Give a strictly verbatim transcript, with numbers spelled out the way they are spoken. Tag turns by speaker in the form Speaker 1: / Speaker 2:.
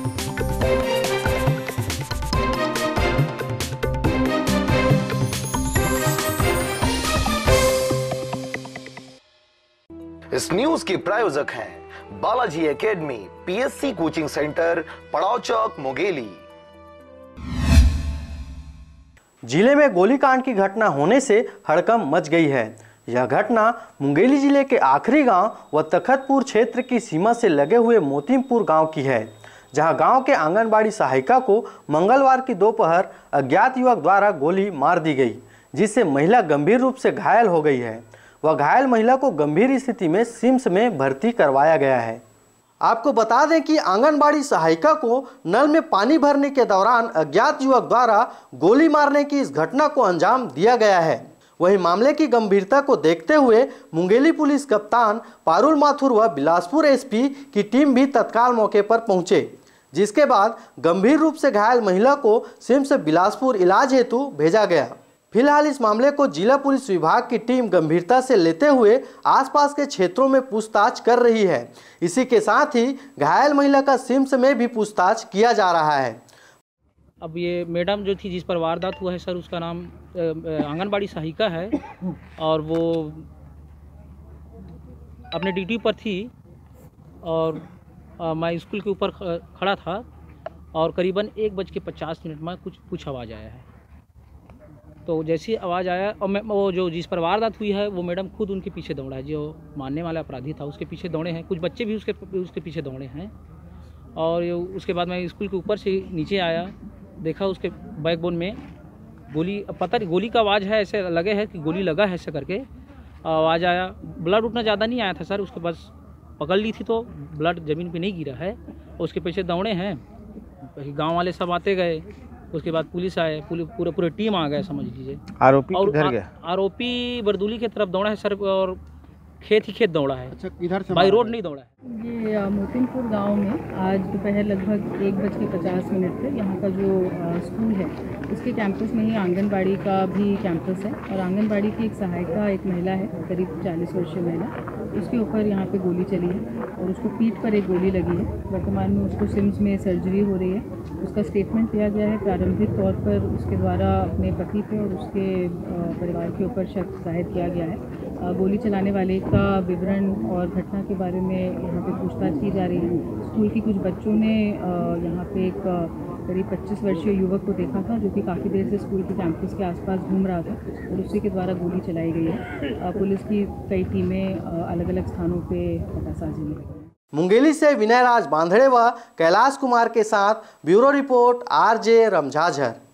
Speaker 1: इस न्यूज के प्रायोजक हैं Balaji Academy, PSC coaching centre, Padav Chowk, Mungeli.
Speaker 2: जिले में गोलीकांड की घटना होने से हड़कंप मच गई है। यह घटना मुंगेली जिले के आखिरी गांव व तखतपुर क्षेत्र की सीमा से लगे हुए मोतीमपुर गांव की है, जहां गांव के आंगनबाड़ी सहायिका को मंगलवार की दोपहर अज्ञात युवक द्वारा गोली मार दी गई, जिससे महिला गंभीर रूप से घायल हो गई है। वह घायल महिला को गंभीर स्थिति में सिम्स में भर्ती करवाया गया है। आपको बता दें कि आंगनबाड़ी सहायिका को नल में पानी भरने के दौरान अज्ञात युवक द्वारा गोली मारने की इस घटना को अंजाम दिया गया है। वहीं मामले की गंभीरता को देखते हुए मुंगेली पुलिस कप्तान पारुल माथुर व बिलासपुर एसपी की टीम भी तत्काल मौके पर पहुंचे, जिसके बाद गंभीर रूप से घायल महिला को सिम्स बिलासपुर इलाज हेतु भेजा गया। फिलहाल इस मामले को जिला पुलिस विभाग की टीम गंभीरता से लेते हुए आसपास के क्षेत्रों में पूछताछ कर रही है। इसी के साथ ही घायल महिला का सिम्स में भी पूछताछ किया जा रहा है।
Speaker 3: अब ये मैडम जो थी जिस पर वारदात हुआ है सर, उसका नाम आंगनबाड़ी सहायिका है और वो अपने ड्यूटी पर थी और आ, मैं स्कूल के ऊपर खड़ा था और करीबन एक बज के पचास मिनट में कुछ कुछ आवाज़ आया है। तो जैसी आवाज़ आया और मैं वो जो जिस पर वारदात हुई है वो मैडम खुद उनके पीछे दौड़ा है, जो मानने वाला अपराधी था उसके पीछे दौड़े हैं, कुछ बच्चे भी उसके उसके पीछे दौड़े हैं। और उसके बाद मैं स्कूल के ऊपर से नीचे आया, देखा उसके बैकबोन में गोली, पता नहीं गोली का आवाज़ है, ऐसे लगे है कि गोली लगा है, ऐसे करके आवाज़ आया। ब्लड उतना ज़्यादा नहीं आया था सर, उसके बस पकड़ ली थी तो ब्लड ज़मीन पे नहीं गिरा है। उसके पीछे दौड़े हैं, गांव वाले सब आते गए, उसके बाद पुलिस आए, पूरे पूरे टीम आ गए समझ लीजिए।
Speaker 2: आरोपी किधर गया?
Speaker 3: आरोपी बरदुली की तरफ दौड़ा है सर और खेत ही खेत दौड़ा है।
Speaker 4: अच्छा, इधर से
Speaker 3: बाई रोड नहीं दौड़ा है।
Speaker 5: ये मोतीमपुर गांव में आज दोपहर लगभग एक बज के पचास मिनट पे यहाँ का जो स्कूल है उसके कैंपस में ही आंगनबाड़ी का भी कैंपस है और आंगनबाड़ी की एक सहायिका, एक महिला है करीब चालीस वर्षीय महिला, उसके ऊपर यहाँ पे गोली चली है और उसको पीठ पर एक गोली लगी है। वर्तमान में उसको सिम्स में सर्जरी हो रही है। उसका स्टेटमेंट लिया गया है। प्रारंभिक तौर पर उसके द्वारा अपने पति पे और उसके परिवार के ऊपर शक जाहिर किया गया है। गोली चलाने वाले का विवरण और घटना के बारे में यहाँ पे पूछताछ की जा रही है। स्कूल के कुछ बच्चों ने यहाँ पे एक करीब पच्चीस वर्षीय युवक को देखा था जो कि काफ़ी देर से स्कूल के कैंपस के आसपास घूम रहा था और उसी के द्वारा गोली चलाई गई है। पुलिस की कई टीमें अलग अलग स्थानों पे पतासाजी में लगी।
Speaker 2: मुंगेली से विनय राज बांधड़े व कैलाश कुमार के साथ ब्यूरो रिपोर्ट आरजे रमझाझर।